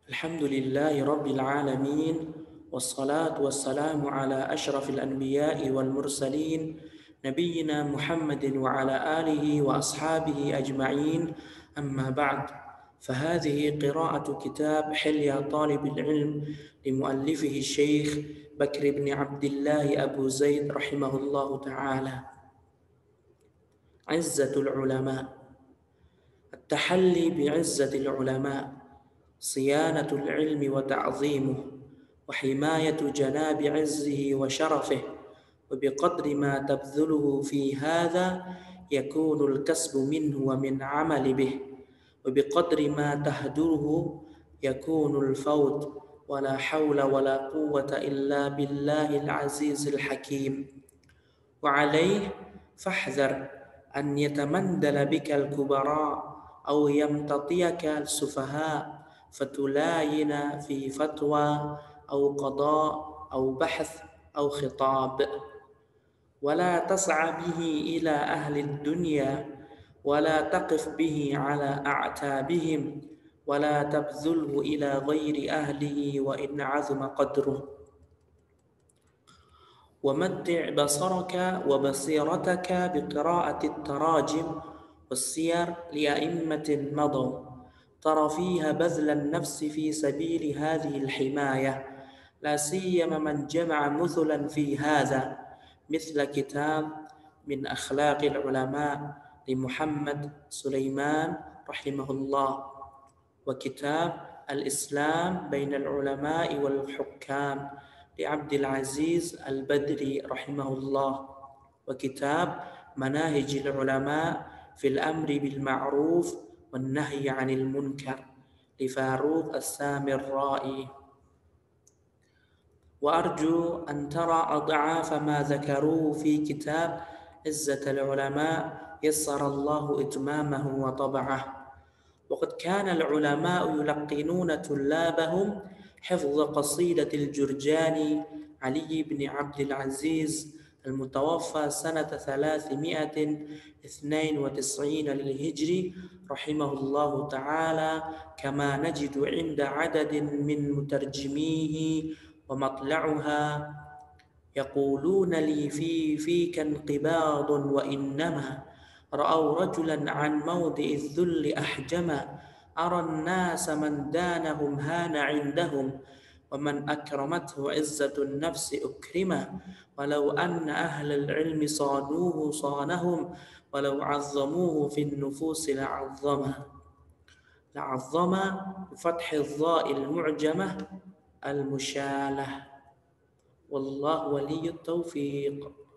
الحمد لله رب العالمين، والصلاة والسلام على أشرف الأنبياء والمرسلين نبينا محمد وعلى آله وأصحابه أجمعين. أما بعد، فهذه قراءة كتاب حلية طالب العلم لمؤلفه الشيخ بكر بن عبد الله أبو زيد رحمه الله تعالى. عزة العلماء. التحلي بعزة العلماء، صيانة العلم وتعظيمه، وحماية جناب عزه وشرفه، وبقدر ما تبذله في هذا يكون الكسب منه ومن عمل به، وبقدر ما تهدره يكون الفوت، ولا حول ولا قوة إلا بالله العزيز الحكيم. وعليه فاحذر أن يتمندل بك الكبراء أو يمتطيك السفهاء فتلاين في فتوى أو قضاء أو بحث أو خطاب، ولا تسعى به إلى أهل الدنيا، ولا تقف به على أعتابهم، ولا تبذله إلى غير أهله وإن عظم قدره. ومتع بصرك وبصيرتك بقراءة التراجم والسير لأئمة مضوا، ترى فيها بذل النفس في سبيل هذه الحماية، لا سيما من جمع مثلا في هذا، مثل كتاب من أخلاق العلماء لمحمد سليمان رحمه الله، وكتاب الإسلام بين العلماء والحكام لعبد العزيز البدري رحمه الله، وكتاب مناهج العلماء في الأمر بالمعروف والنهي عن المنكر لفاروق السامرائي. وأرجو أن ترى أضعاف ما ذكروه في كتاب عزة العلماء يسر الله إتمامه وطبعه. وقد كان العلماء يلقنون طلابهم حفظ قصيدة الجرجاني علي بن عبد العزيز المتوفى سنة 392 للهجري رحمه الله تعالى، كما نجد عند عدد من مترجميه ومطلعها: يقولون لي فيك انقباض، وإنما رأوا رجلا عن موضع الذل أحجما، أرى الناس من دانهم هان عندهم، ومن أكرمته عزة النفس أكرما، ولو أن أهل العلم صانوه صانهم، ولو عظموه في النفوس لعظم بفتح الضاء المعجمة المشالة. والله ولي التوفيق.